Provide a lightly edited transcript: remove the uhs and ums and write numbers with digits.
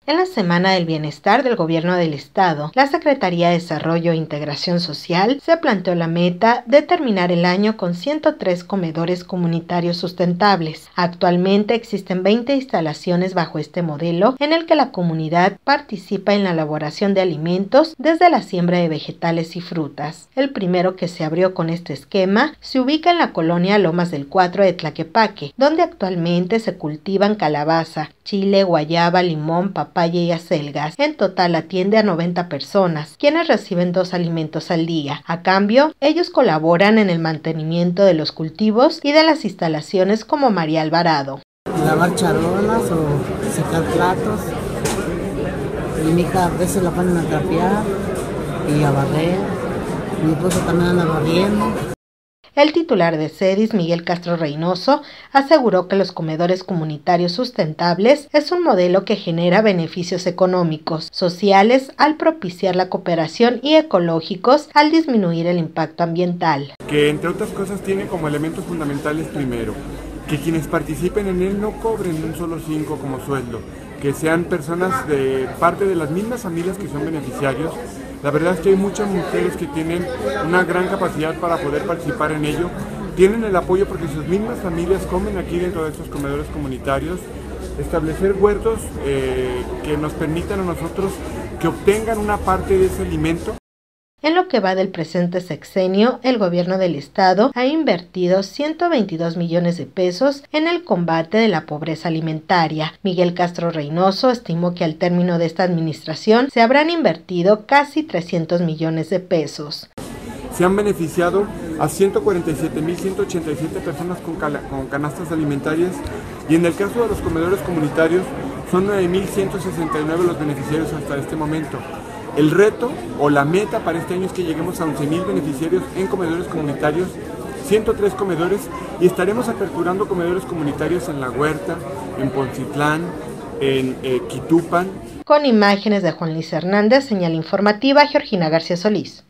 En la Semana del Bienestar del Gobierno del Estado, la Secretaría de Desarrollo e Integración Social se planteó la meta de terminar el año con 103 comedores comunitarios sustentables. Actualmente existen 20 instalaciones bajo este modelo en el que la comunidad participa en la elaboración de alimentos desde la siembra de vegetales y frutas. El primero que se abrió con este esquema se ubica en la colonia Lomas del Cuatro de Tlaquepaque, donde actualmente se cultivan calabaza, chile, guayaba, limón, papaya y acelgas. En total atiende a 90 personas, quienes reciben 2 alimentos al día. A cambio, ellos colaboran en el mantenimiento de los cultivos y de las instalaciones como María Alvarado. Lavar charolas o secar platos. Y mi hija a veces la ponen a trapear y a barrer. Mi esposo también anda barriendo. El titular de CEDIS, Miguel Castro Reynoso, aseguró que los comedores comunitarios sustentables es un modelo que genera beneficios económicos, sociales, al propiciar la cooperación y ecológicos al disminuir el impacto ambiental. Que entre otras cosas tiene como elementos fundamentales primero, que quienes participen en él no cobren un solo 5 como sueldo, que sean personas de parte de las mismas familias que son beneficiarios. La verdad es que hay muchas mujeres que tienen una gran capacidad para poder participar en ello. Tienen el apoyo porque sus mismas familias comen aquí dentro de estos comedores comunitarios. Establecer huertos que nos permitan a nosotros que obtengan una parte de ese alimento. En lo que va del presente sexenio, el gobierno del estado ha invertido 122 millones de pesos en el combate de la pobreza alimentaria. Miguel Castro Reynoso estimó que al término de esta administración se habrán invertido casi 300 millones de pesos. Se han beneficiado a 147.187 personas con canastas alimentarias y en el caso de los comedores comunitarios son 9.169 los beneficiarios hasta este momento. El reto o la meta para este año es que lleguemos a 11.000 beneficiarios en comedores comunitarios, 103 comedores, y estaremos aperturando comedores comunitarios en La Huerta, en Poncitlán, en Quitupan. Con imágenes de Juan Luis Hernández, señal informativa Georgina García Solís.